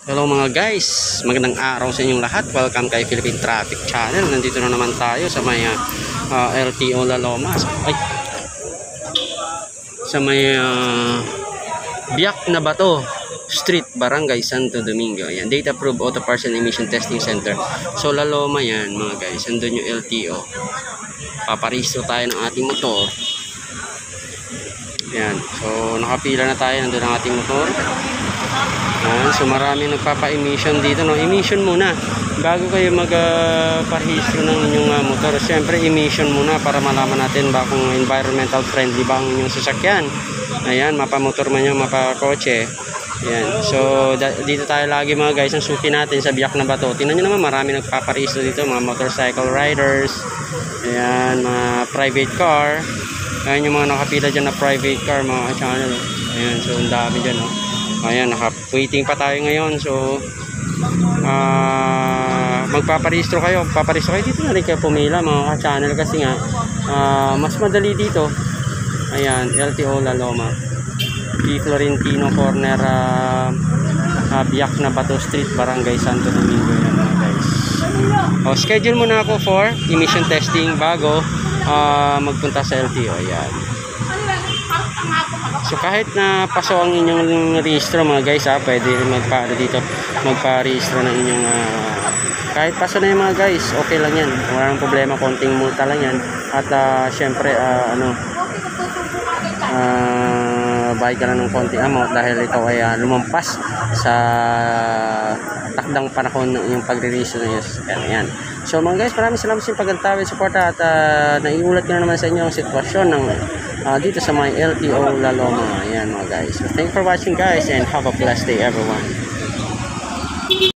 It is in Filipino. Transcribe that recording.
Hello mga guys, magandang araw sa inyong lahat. Welcome kay Philippine Traffic Channel. Nandito na naman tayo sa may LTO La Loma. Sa may Biak na Bato Street, Barangay Santo Domingo. Ayan, Data Approved Auto Parts and Emission Testing Center. So La Loma yan mga guys. Andun yung LTO. Paparisto tayo ng ating motor. Ayan, so nakapila na tayo. Nandun ang ating motor. So marami nagpapa-emission dito, no? Emission muna bago kayo mag-parehistro ng inyong motor. Siyempre emission muna para malaman natin ba kung environmental friendly ba ang inyong sasakyan. Ayan, mapamotor man yung mapakotse. Ayan, so dito tayo lagi mga guys. Ang suki natin sa Biak na Bato. Tingnan nyo naman, marami nagpaparehistro dito, mga motorcycle riders. Ayan, mga private car. Ayan yung mga nakapila dyan na private car, mga channel. Ayan, so ang dami dyan, no? Ayan, waiting pa tayo ngayon. So magpaparehistro kayo. Paparehistro kayo dito na rin kayo pumila mga ka-channel, kasi nga mas madali dito. Ayan, LTO La Loma, P. Florentino Corner, Biak na Bato Street, Barangay Santo Domingo. Yan mga guys. Schedule muna ako for emission testing bago magpunta sa LTO. Ayan. So kahit na paso ang inyong rehistro mga guys, pwede magpa-rehistro ng inyong kahit paso na yung mga guys, okay lang yan, wala nang problema, konting multa lang yan. At syempre bayad ka lang ng konting amount dahil ikaw ay lumampas sa takdang panahon ng iyong pagre-rehistro ng iyong sasakyan. Ayan. So mga guys, maraming salamat sa inyong pagantawid, suporta, at naiulat ko na naman sa inyo ang sitwasyon ng dito sa may LTO La Loma. Ayan mga guys. So, thank you for watching guys, and have a blessed day everyone.